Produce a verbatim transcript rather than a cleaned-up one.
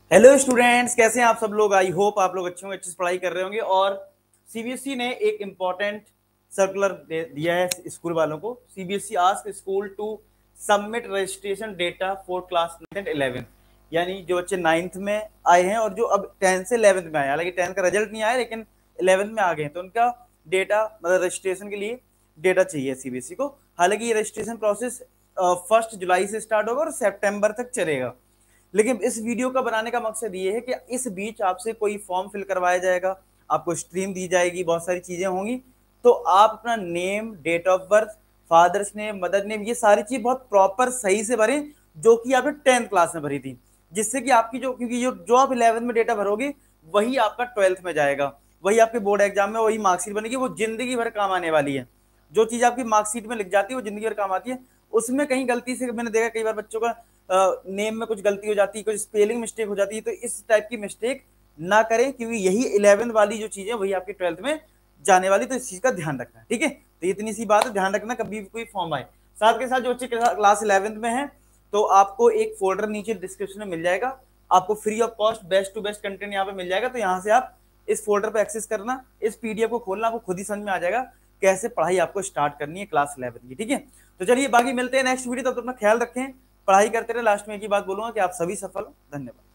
Hello students, कैसे हैं आप सब लोग। आई होप आप लोग अच्छे होंगे, अच्छी से पढ़ाई कर रहे होंगे। और सीबीएसई ने एक इम्पॉर्टेंट सर्कुलर दिया है स्कूल वालों को। CBSE ask school to submit registration data for class ninth and eleventh, यानी जो बच्चे नाइन्थ में आए हैं और जो अब टेंथ से इलेवेंथ में आए, हालांकि टेंथ का रिजल्ट नहीं आया लेकिन इलेवेंथ में आ गए हैं, तो उनका डेटा मतलब रजिस्ट्रेशन के लिए डेटा चाहिए सीबीएसई को। हालांकि ये रजिस्ट्रेशन प्रोसेस फर्स्ट जुलाई से स्टार्ट होगा और सितंबर तक चलेगा। लेकिन इस वीडियो का बनाने का मकसद ये है कि इस बीच आपसे कोई फॉर्म फिल करवाया जाएगा, आपको स्ट्रीम दी जाएगी, बहुत सारी चीजें होंगी, तो आप अपना name, date of birth, father's name, mother name, ये सारी चीज बहुत प्रॉपर सही से भरें, जो कि आपने टेंथ क्लास में भरी थी, जिससे कि आपकी जो क्योंकि जो जो आप इलेवेंथ में डेटा भरोगे वही आपका ट्वेल्थ में जाएगा, वही आपके बोर्ड एग्जाम में वही मार्कशीट बनेगी, वो जिंदगी भर काम आने वाली है। जो चीज आपकी मार्कशीट में लिख जाती है वो जिंदगी भर काम आती है। उसमें कहीं गलती से मैंने देखा कई बार बच्चों का नेम में कुछ गलती हो जाती है, कुछ स्पेलिंग मिस्टेक हो जाती है, तो इस टाइप की मिस्टेक ना करें, क्योंकि यही इलेवेंथ वाली जो चीजें वही आपके ट्वेल्थ में जाने वाली, तो इस चीज का ध्यान रखना। ठीक है, तो इतनी सी बात है, ध्यान रखना कभी भी कोई फॉर्म आए। साथ के साथ जो बच्चे क्लास इलेवेंथ में है, तो आपको एक फोल्डर नीचे डिस्क्रिप्शन में मिल जाएगा, आपको free of cost best to best content यहाँ पे मिल जाएगा। तो यहाँ से आप इस फोल्डर पे एक्सेस करना, इस पीडीएफ को खोलना, आपको खुद ही समझ में आ जाएगा कैसे पढ़ाई आपको स्टार्ट करनी है क्लास इलेवेंथ की। ठीक है, तो चलिए बाकी मिलते हैं नेक्स्ट वीडियो, तब तो अपना ख्याल रखें, पढ़ाई करते रहे। लास्ट में एक ही बात बोलूंगा कि आप सभी सफल हो। धन्यवाद।